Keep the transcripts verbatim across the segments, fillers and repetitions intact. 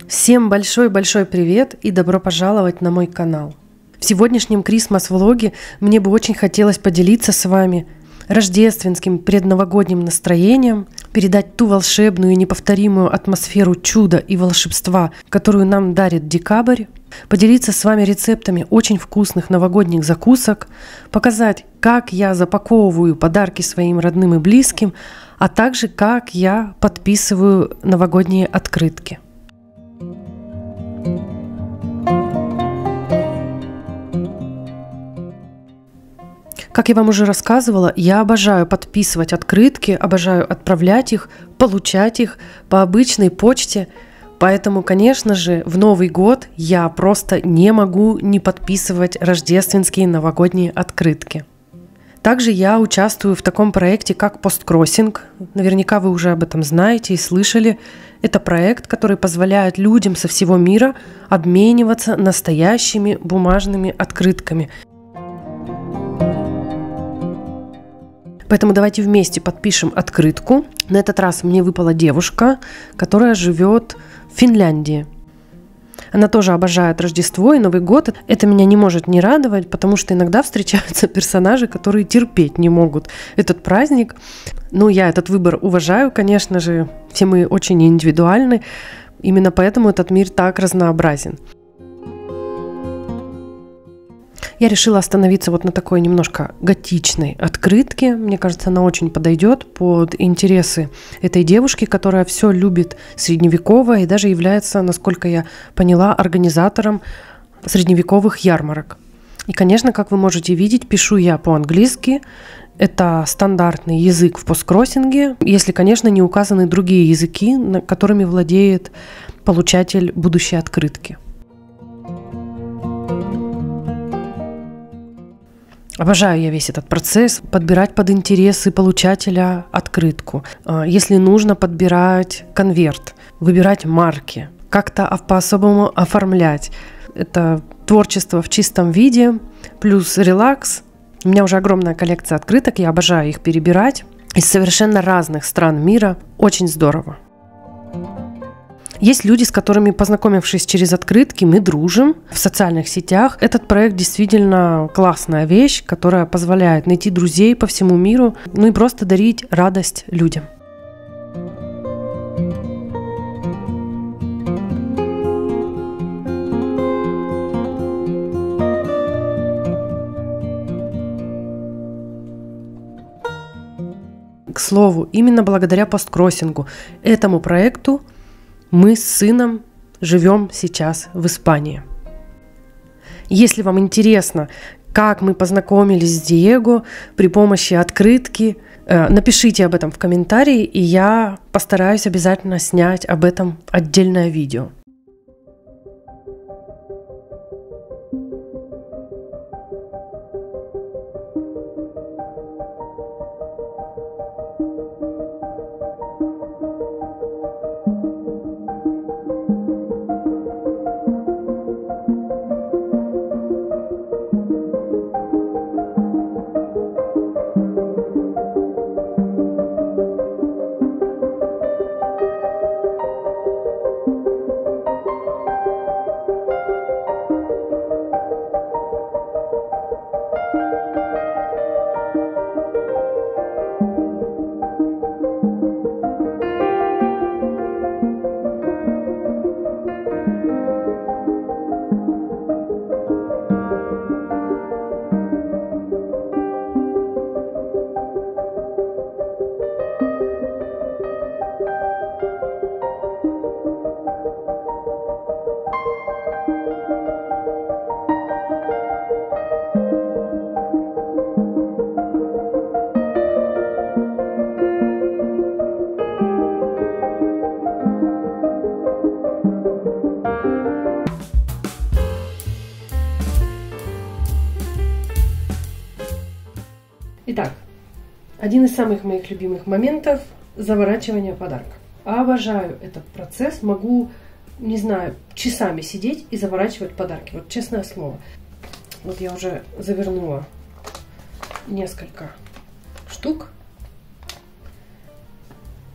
Всем большой-большой привет и добро пожаловать на мой канал. В сегодняшнем Крисмас-влоге мне бы очень хотелось поделиться с вами рождественским предновогодним настроением, передать ту волшебную и неповторимую атмосферу чуда и волшебства, которую нам дарит декабрь, поделиться с вами рецептами очень вкусных новогодних закусок, показать, как я запаковываю подарки своим родным и близким, а также как я подписываю новогодние открытки. Как я вам уже рассказывала, я обожаю подписывать открытки, обожаю отправлять их, получать их по обычной почте. Поэтому, конечно же, в Новый год я просто не могу не подписывать рождественские новогодние открытки. Также я участвую в таком проекте, как посткроссинг. Наверняка вы уже об этом знаете и слышали. Это проект, который позволяет людям со всего мира обмениваться настоящими бумажными открытками. Поэтому давайте вместе подпишем открытку. На этот раз мне выпала девушка, которая живет в Финляндии. Она тоже обожает Рождество и Новый год. Это меня не может не радовать, потому что иногда встречаются персонажи, которые терпеть не могут этот праздник. Ну, я этот выбор уважаю, конечно же. Все мы очень индивидуальны. Именно поэтому этот мир так разнообразен. Я решила остановиться вот на такой немножко готичной открытке. Мне кажется, она очень подойдет под интересы этой девушки, которая все любит средневековое и даже является, насколько я поняла, организатором средневековых ярмарок. И, конечно, как вы можете видеть, пишу я по-английски. Это стандартный язык в посткроссинге, если, конечно, не указаны другие языки, которыми владеет получатель будущей открытки. Обожаю я весь этот процесс, подбирать под интересы получателя открытку. Если нужно, подбирать конверт, выбирать марки, как-то по-особому оформлять. Это творчество в чистом виде, плюс релакс. У меня уже огромная коллекция открыток, я обожаю их перебирать. Из совершенно разных стран мира. Очень здорово. Есть люди, с которыми, познакомившись через открытки, мы дружим в социальных сетях. Этот проект действительно классная вещь, которая позволяет найти друзей по всему миру, ну и просто дарить радость людям. К слову, именно благодаря посткроссингу, этому проекту, мы с сыном живем сейчас в Испании. Если вам интересно, как мы познакомились с Диего при помощи открытки, напишите об этом в комментарии, и я постараюсь обязательно снять об этом отдельное видео. Итак, один из самых моих любимых моментов – заворачивание подарка. Обожаю этот процесс, могу, не знаю, часами сидеть и заворачивать подарки, вот честное слово. Вот я уже завернула несколько штук.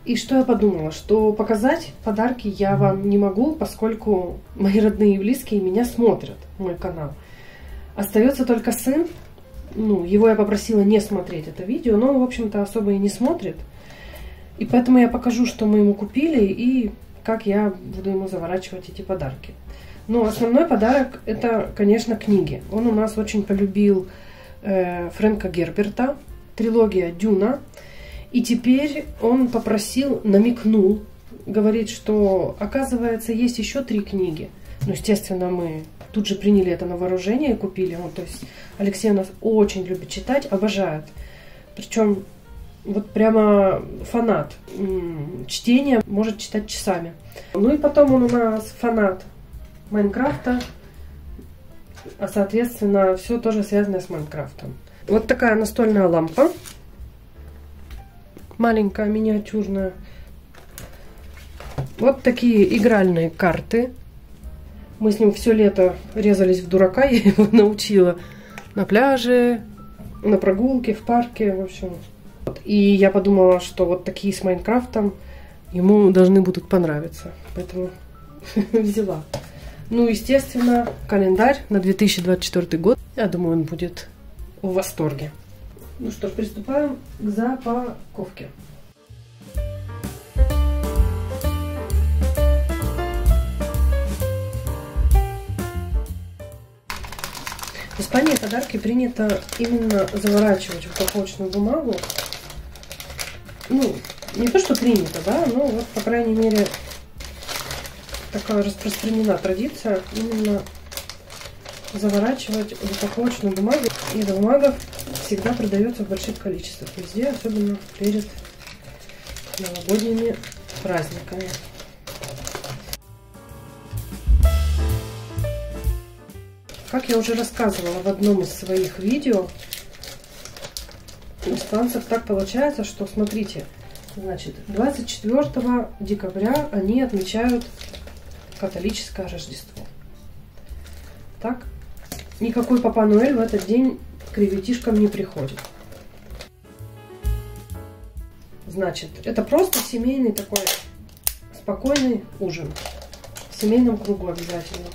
И что я подумала, что показать подарки я вам не могу, поскольку мои родные и близкие меня смотрят, мой канал. Остается только сын. Ну, его я попросила не смотреть это видео, но, в общем-то, особо и не смотрит. И поэтому я покажу, что мы ему купили и как я буду ему заворачивать эти подарки. Но основной подарок это, конечно, книги. Он у нас очень полюбил э, Фрэнка Герберта, трилогия «Дюна». И теперь он попросил, намекнул, говорит, что, оказывается, есть еще три книги. Ну, естественно, мы тут же приняли это на вооружение и купили. Ну, то есть Алексей у нас очень любит читать, обожает. Причем вот прямо фанат чтения, может читать часами. Ну и потом он у нас фанат Майнкрафта, а соответственно все тоже связано с Майнкрафтом. Вот такая настольная лампа, маленькая, миниатюрная. Вот такие игральные карты. Мы с ним все лето резались в дурака, я его научила на пляже, на прогулке, в парке, в общем. И я подумала, что вот такие с Майнкрафтом ему должны будут понравиться. Поэтому взяла. Ну, естественно, календарь на две тысячи двадцать четвёртый год. Я думаю, он будет в восторге. Ну что ж, приступаем к запаковке. В Испании подарки принято именно заворачивать в упаковочную бумагу. Ну, не то, что принято, да, но вот, по крайней мере, такая распространена традиция именно заворачивать в упаковочную бумагу. И эта бумага всегда продается в больших количествах везде, особенно перед новогодними праздниками. Как я уже рассказывала в одном из своих видео, у испанцев так получается, что, смотрите, значит, двадцать четвёртого декабря они отмечают католическое Рождество. Так, никакой Папа Ноэль в этот день к ребятишкам не приходит. Значит, это просто семейный такой спокойный ужин. В семейном кругу обязательно.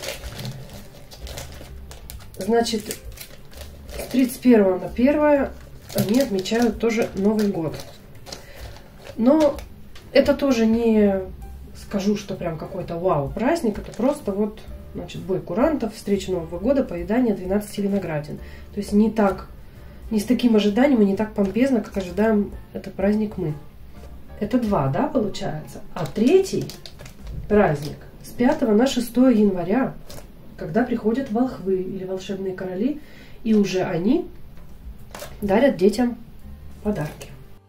Значит, с тридцать первого на первое они отмечают тоже Новый год. Но это тоже не скажу, что прям какой-то вау праздник. Это просто вот, значит, бой курантов, встреча Нового года, поедание двенадцати виноградин. То есть не так, не с таким ожиданием и не так помпезно, как ожидаем этот праздник мы. Это два, да, получается? А третий праздник с пятого на шестое января, когда приходят волхвы или волшебные короли, и уже они дарят детям подарки.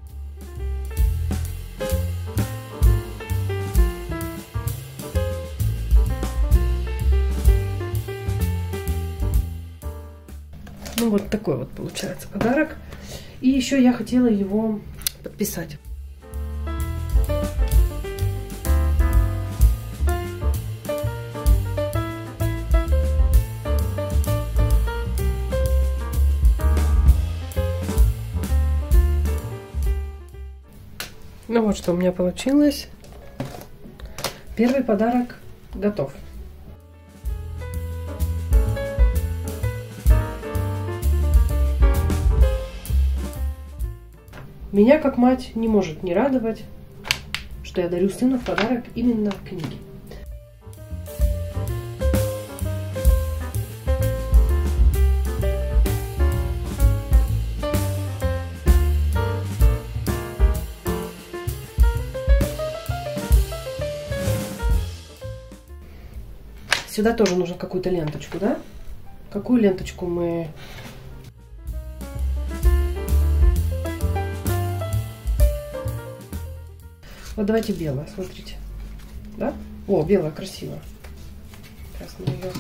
Ну вот такой вот получается подарок. И еще я хотела его подписать. Ну вот что у меня получилось. Первый подарок готов. Меня, как мать, не может не радовать, что я дарю сыну в подарок именно книги. Сюда тоже нужно какую-то ленточку, да? Какую ленточку мы... Вот давайте белое, смотрите. Да? О, белое красиво. Сейчас мы ее...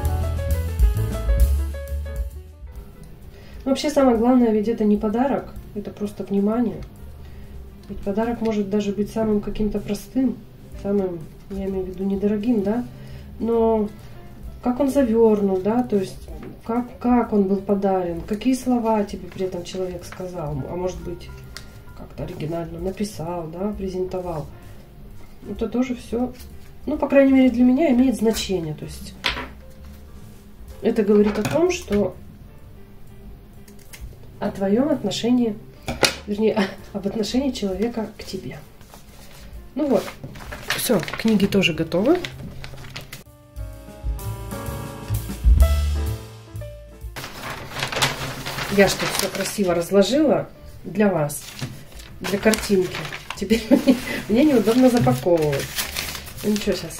Вообще самое главное, ведь это не подарок, это просто внимание. Ведь подарок может даже быть самым каким-то простым, самым, я имею в виду, недорогим, да, но как он завернут, да, то есть как, как он был подарен, какие слова тебе при этом человек сказал, а может быть как-то оригинально написал, да, презентовал. Это тоже все, ну, по крайней мере, для меня имеет значение. То есть это говорит о том, что о твоем отношении, вернее, об отношении человека к тебе. Ну вот, все, книги тоже готовы. Я что все красиво разложила для вас, для картинки. Теперь мне, мне неудобно запаковывать. Ну ничего, сейчас.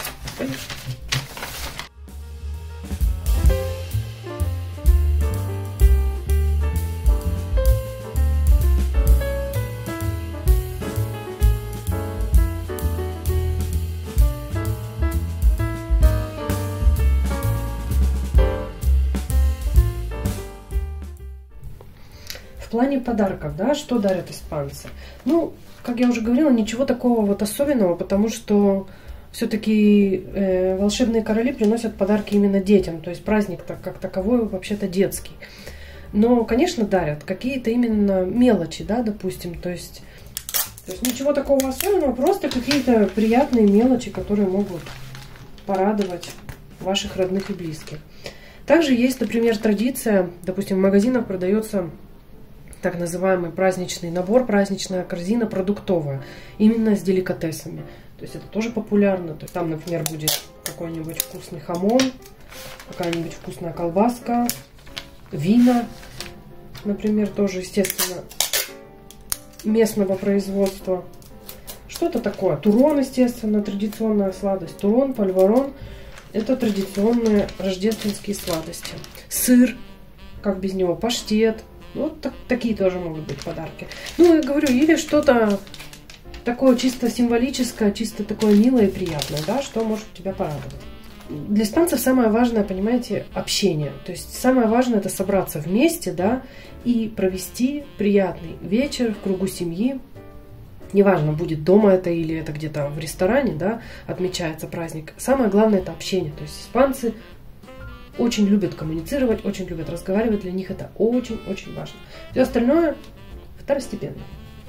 В плане подарков, да, что дарят испанцы? Ну, как я уже говорила, ничего такого вот особенного, потому что все-таки э, волшебные короли приносят подарки именно детям, то есть праздник так, как таковой вообще-то детский. Но, конечно, дарят какие-то именно мелочи, да, допустим, то есть, то есть ничего такого особенного, просто какие-то приятные мелочи, которые могут порадовать ваших родных и близких. Также есть, например, традиция, допустим, в магазинах продается так называемый праздничный набор, праздничная корзина продуктовая, именно с деликатесами. То есть это тоже популярно. То есть там, например, будет какой-нибудь вкусный хамон, какая-нибудь вкусная колбаска, вина, например, тоже, естественно, местного производства. Что-то такое. Турон, естественно, традиционная сладость. Турон, польворон – это традиционные рождественские сладости. Сыр, как без него, паштет. Вот так, такие тоже могут быть подарки. Ну, я говорю, или что-то такое чисто символическое, чисто такое милое и приятное, да, что может тебя порадовать. Для испанцев самое важное, понимаете, общение. То есть самое важное — это собраться вместе, да, и провести приятный вечер в кругу семьи. Неважно, будет дома это или это где-то в ресторане, да, отмечается праздник. Самое главное — это общение. То есть испанцы очень любят коммуницировать, очень любят разговаривать. Для них это очень-очень важно. Все остальное второстепенно.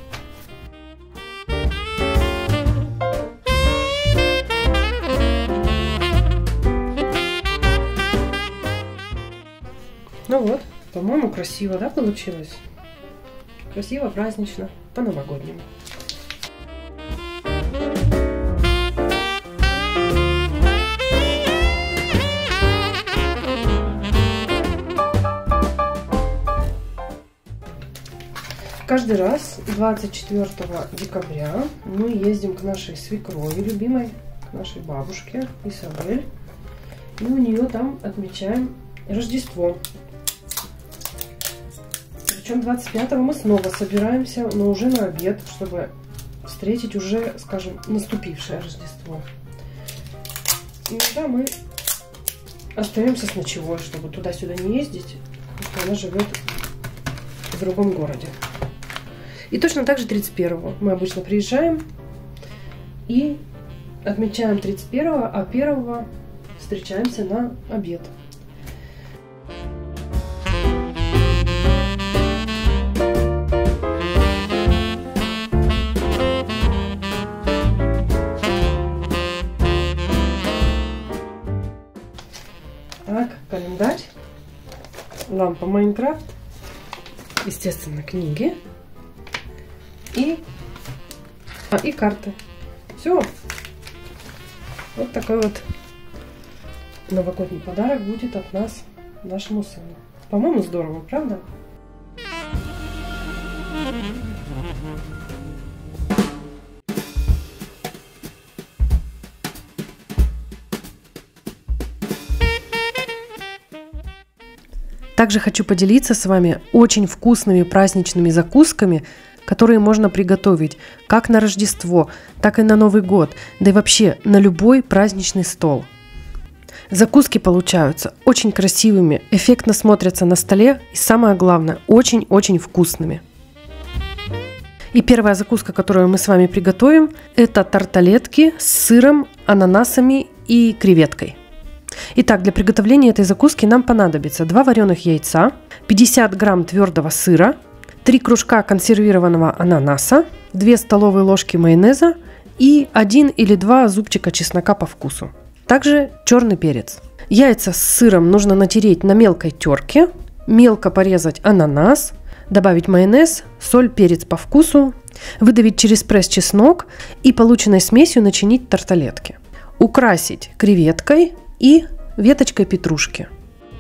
Ну вот, по-моему, красиво, да, получилось? Красиво, празднично, по-новогоднему. Каждый раз двадцать четвёртого декабря мы ездим к нашей свекрови любимой, к нашей бабушке Исабель, и у нее там отмечаем Рождество. Причем двадцать пятого мы снова собираемся, но уже на обед, чтобы встретить уже, скажем, наступившее Рождество. Иногда мы остаемся с ночевой, чтобы туда-сюда не ездить, потому что она живет в другом городе. И точно так же тридцать первого мы обычно приезжаем и отмечаем тридцать первого, а первого встречаемся на обед. Так, календарь, лампа Майнкрафт, естественно, книги. И, а, и карты. Все. Вот такой вот новогодний подарок будет от нас нашему сыну. По-моему, здорово, правда? Также хочу поделиться с вами очень вкусными праздничными закусками, которые можно приготовить как на Рождество, так и на Новый год, да и вообще на любой праздничный стол. Закуски получаются очень красивыми, эффектно смотрятся на столе и, самое главное, очень-очень вкусными. И первая закуска, которую мы с вами приготовим, это тарталетки с сыром, ананасами и креветкой. Итак, для приготовления этой закуски нам понадобится два вареных яйца, пятьдесят грамм твердого сыра, три кружка консервированного ананаса, две столовые ложки майонеза и один или два зубчика чеснока по вкусу. Также черный перец. Яйца с сыром нужно натереть на мелкой терке, мелко порезать ананас, добавить майонез, соль, перец по вкусу, выдавить через пресс чеснок и полученной смесью начинить тарталетки. Украсить креветкой и веточкой петрушки.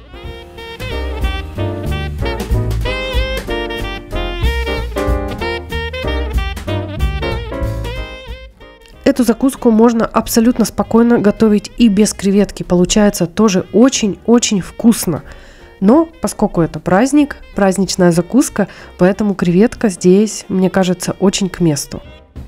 Эту закуску можно абсолютно спокойно готовить и без креветки. Получается тоже очень-очень вкусно. Но поскольку это праздник, праздничная закуска, поэтому креветка здесь, мне кажется, очень к месту.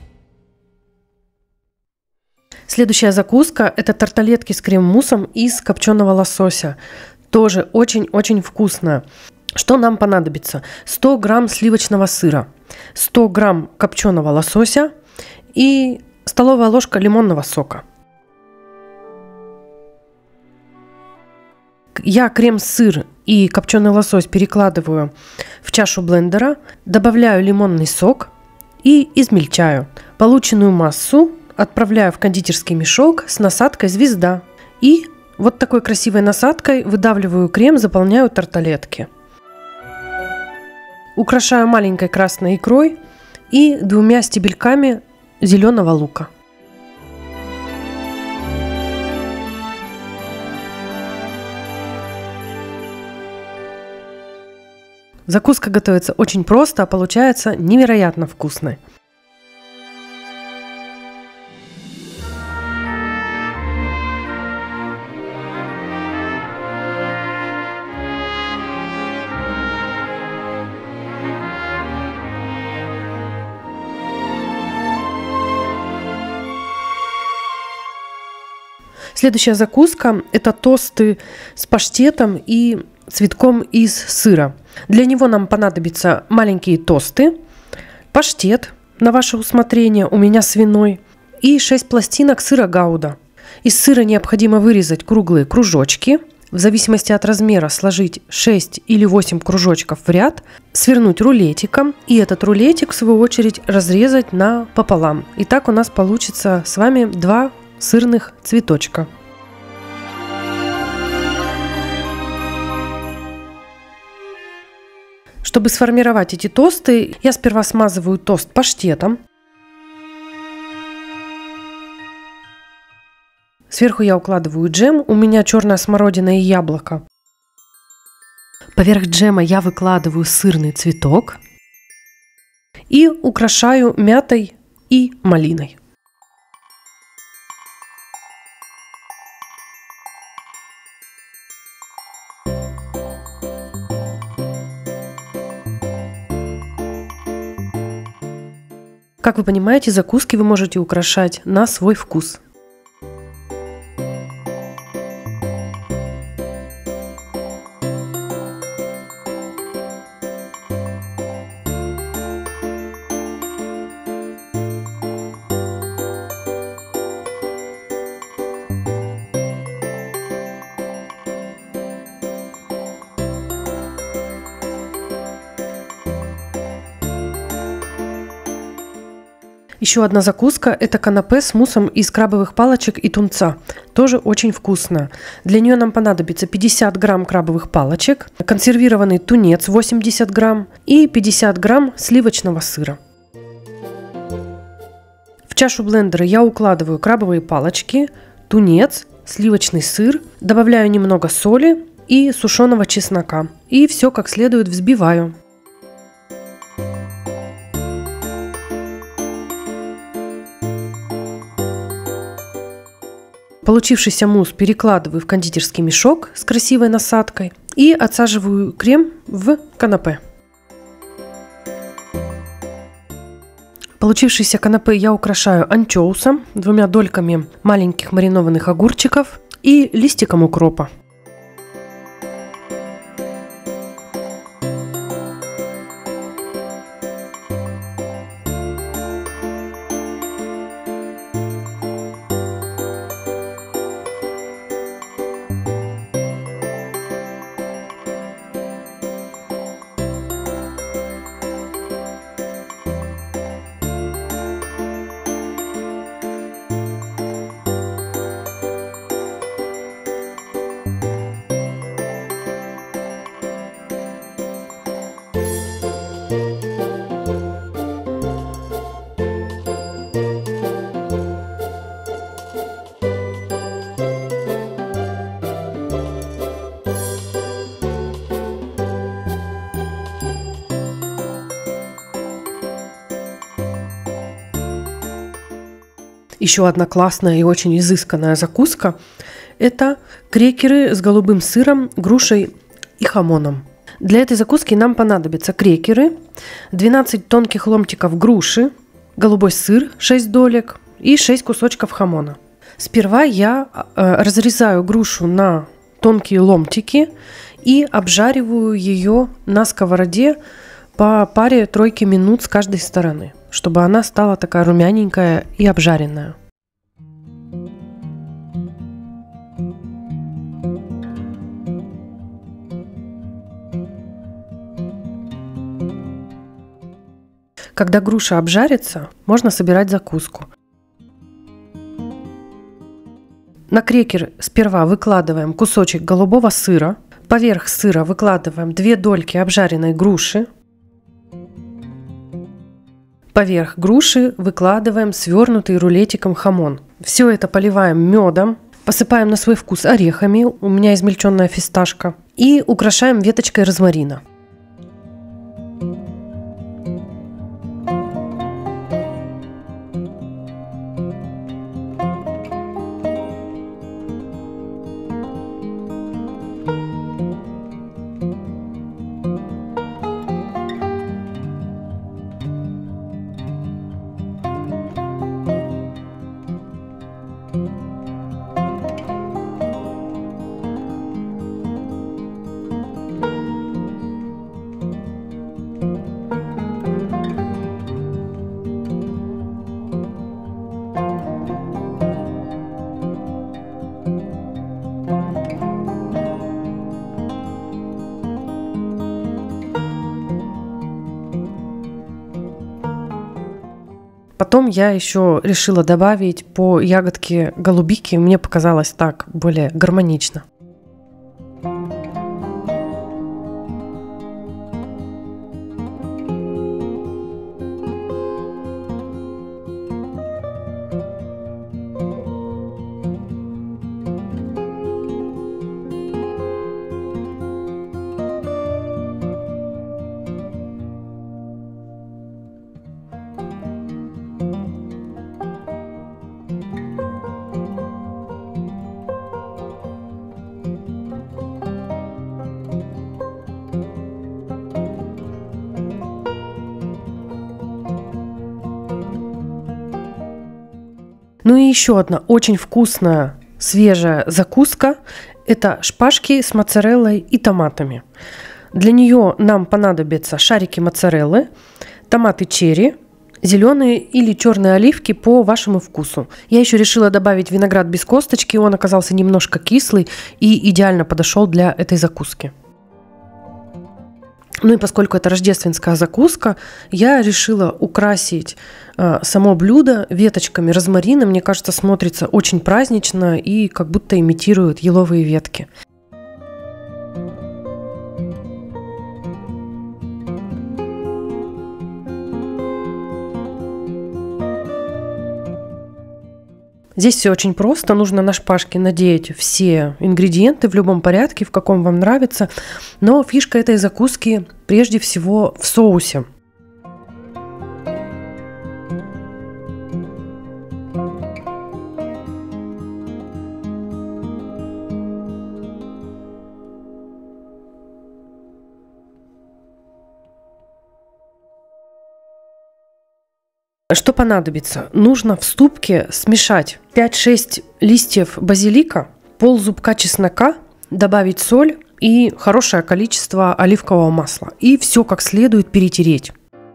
Следующая закуска – это тарталетки с крем-муссом из копченого лосося. Тоже очень-очень вкусная. Что нам понадобится? сто грамм сливочного сыра, сто грамм копченого лосося и столовая ложка лимонного сока. Я крем-сыр и копченый лосось перекладываю в чашу блендера, добавляю лимонный сок и измельчаю. Полученную массу отправляю в кондитерский мешок с насадкой «Звезда». И вот такой красивой насадкой выдавливаю крем, заполняю тарталетки. Украшаю маленькой красной икрой и двумя стебельками зеленого лука. Закуска готовится очень просто, а получается невероятно вкусной. Следующая закуска – это тосты с паштетом и цветком из сыра. Для него нам понадобятся маленькие тосты, паштет на ваше усмотрение, у меня свиной, и шесть пластинок сыра гауда. Из сыра необходимо вырезать круглые кружочки, в зависимости от размера сложить шесть или восемь кружочков в ряд, свернуть рулетиком и этот рулетик в свою очередь разрезать напополам. И так у нас получится с вами два сырных цветочка. Чтобы сформировать эти тосты, я сперва смазываю тост паштетом. Сверху я укладываю джем, у меня черная смородина и яблоко. Поверх джема я выкладываю сырный цветок и украшаю мятой и малиной. Как вы понимаете, закуски вы можете украшать на свой вкус. Еще одна закуска – это канапе с муссом из крабовых палочек и тунца. Тоже очень вкусно. Для нее нам понадобится пятьдесят грамм крабовых палочек, консервированный тунец восемьдесят грамм и пятьдесят грамм сливочного сыра. В чашу блендера я укладываю крабовые палочки, тунец, сливочный сыр, добавляю немного соли и сушеного чеснока. И все как следует взбиваю. Получившийся мусс перекладываю в кондитерский мешок с красивой насадкой и отсаживаю крем в канапе. Получившийся канапе я украшаю анчоусом, двумя дольками маленьких маринованных огурчиков и листиком укропа. Еще одна классная и очень изысканная закуска – это крекеры с голубым сыром, грушей и хамоном. Для этой закуски нам понадобятся крекеры, двенадцать тонких ломтиков груши, голубой сыр шесть долек и шесть кусочков хамона. Сперва я разрезаю грушу на тонкие ломтики и обжариваю ее на сковороде по паре-тройке минут с каждой стороны, чтобы она стала такая румяненькая и обжаренная. Когда груша обжарится, можно собирать закуску. На крекер сперва выкладываем кусочек голубого сыра, поверх сыра выкладываем две дольки обжаренной груши, поверх груши выкладываем свернутый рулетиком хамон. Все это поливаем медом, посыпаем на свой вкус орехами, у меня измельченная фисташка, и украшаем веточкой розмарина. Потом я еще решила добавить по ягодке голубики, мне показалось так более гармонично. Ну и еще одна очень вкусная свежая закуска – это шпажки с моцареллой и томатами. Для нее нам понадобятся шарики моцареллы, томаты черри, зеленые или черные оливки по вашему вкусу. Я еще решила добавить виноград без косточки, он оказался немножко кислый и идеально подошел для этой закуски. Ну и поскольку это рождественская закуска, я решила украсить э, само блюдо веточками розмарина. Мне кажется, смотрится очень празднично и как будто имитирует еловые ветки. Здесь все очень просто. Нужно на шпажке надеть все ингредиенты в любом порядке, в каком вам нравится. Но фишка этой закуски прежде всего в соусе. Что понадобится? Нужно в ступке смешать пять-шесть листьев базилика, ползубка чеснока, добавить соль и хорошее количество оливкового масла. И все как следует перетереть.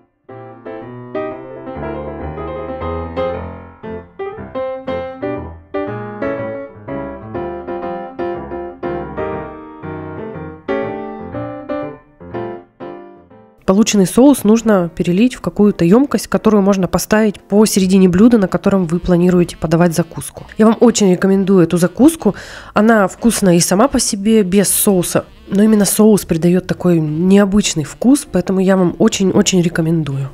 Полученный соус нужно перелить в какую-то емкость, которую можно поставить посередине блюда, на котором вы планируете подавать закуску. Я вам очень рекомендую эту закуску. Она вкусная и сама по себе, без соуса. Но именно соус придает такой необычный вкус, поэтому я вам очень-очень рекомендую.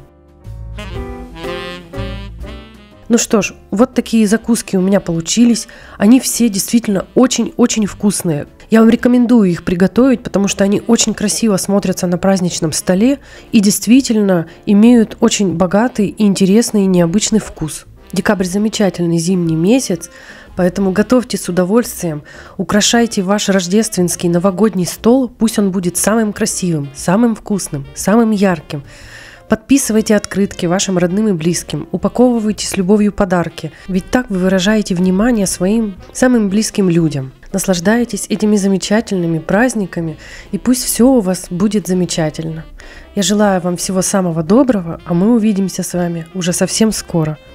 Ну что ж, вот такие закуски у меня получились. Они все действительно очень-очень вкусные. Я вам рекомендую их приготовить, потому что они очень красиво смотрятся на праздничном столе и действительно имеют очень богатый, интересный и необычный вкус. Декабрь замечательный зимний месяц, поэтому готовьте с удовольствием, украшайте ваш рождественский новогодний стол, пусть он будет самым красивым, самым вкусным, самым ярким. Подписывайте открытки вашим родным и близким, упаковывайте с любовью подарки, ведь так вы выражаете внимание своим самым близким людям. Наслаждайтесь этими замечательными праздниками, и пусть все у вас будет замечательно. Я желаю вам всего самого доброго, а мы увидимся с вами уже совсем скоро.